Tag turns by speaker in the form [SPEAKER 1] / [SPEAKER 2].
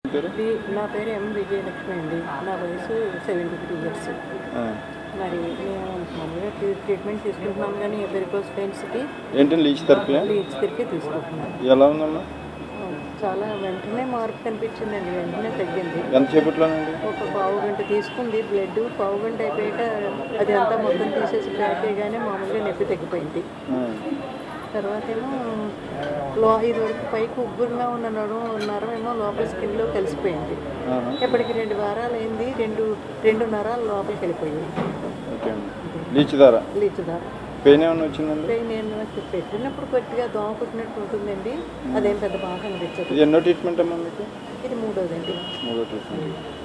[SPEAKER 1] నా పేరు ఎం విజయలక్ష్మి అండి. నా వయసు 73 ఇయర్స్. మరి నేను మామూలుగా ట్రీట్మెంట్ తీసుకుంటున్నాను కానీ వెరికోస్ వెయిన్స్కి
[SPEAKER 2] లీచ్
[SPEAKER 1] థెరపీ తీసుకుంటున్నాను.
[SPEAKER 2] ఎలా ఉందమ్మా?
[SPEAKER 1] చాలా వెంటనే మార్పు కనిపించిందండి, వెంటనే తగ్గింది.
[SPEAKER 2] ఎంతసేపట్లోనండి?
[SPEAKER 1] ఒక పావు గంట తీసుకుంది బ్లడ్, పావు గంట అయిపోయాక అది అంతా మొత్తం తీసేసి ప్యాక్ చేయగానే మామూలుగా నొప్పి తగ్గిపోయింది. తర్వాత ఏమో ఇదివరకు పైకి ఉబ్బురుగా ఉన్న నరం ఏమో లోపల స్కిన్లో కలిసిపోయింది. ఇప్పటికి 2 వారాలు అయింది, రెండు నరాలు లోపలికి వెళ్ళిపోయింది.
[SPEAKER 2] లీచ్ ద్వారా పెయిన్ ఏమైనా వచ్చిందండి?
[SPEAKER 1] పెయిన్ ఏమైనా పెట్టినప్పుడు కొద్దిగా దోమ కుట్టినట్టు ఉంటుందండి, అదేం పెద్ద బాగా అనిపించదు.
[SPEAKER 2] ఎన్నో ట్రీట్మెంట్ అమ్మా మీకు?
[SPEAKER 1] ఇది 3వదండి.
[SPEAKER 2] 3వ ట్రీట్మెంట్.